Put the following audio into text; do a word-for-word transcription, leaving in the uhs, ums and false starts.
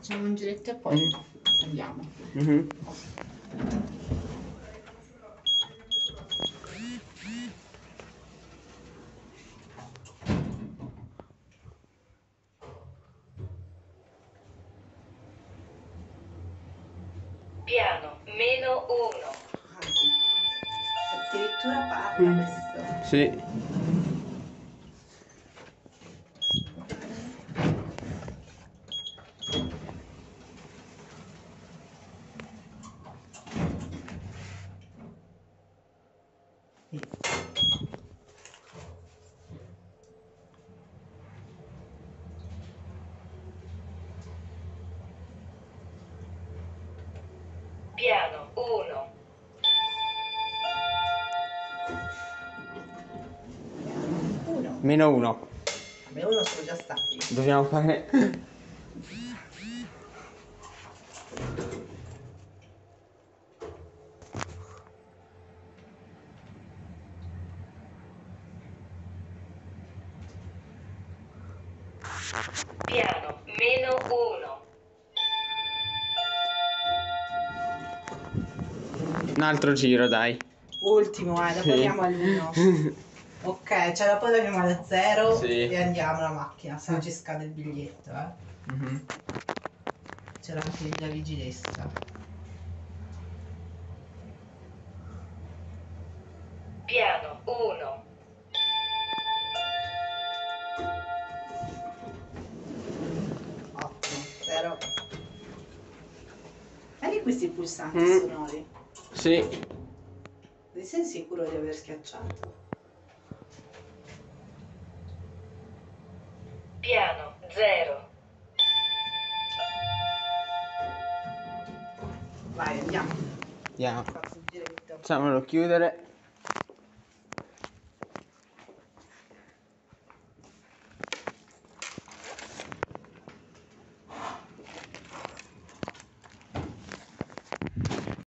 Facciamo un giretto e poi mm. andiamo. Mm-hmm. Piano meno uno. Addirittura parla Mm. questo. Sì. Piano uno. Uno. Meno uno. Beh, uno sono già stati. Dobbiamo fare... Piano meno uno. Un altro giro, dai. Ultimo, eh, dopo Sì. andiamo all'uno. Ok, cioè dopo andiamo alla zero Sì. e andiamo alla macchina, se no ci scade il biglietto, eh. Mm-hmm. C'era anche la vigilessa. Piano uno. Ottimo, zero. Vedi questi pulsanti Mm. sonori? Sì. Sei sicuro di aver schiacciato? Piano zero. Vai, andiamo. Andiamo. Faccio il giretto. Facciamolo chiudere.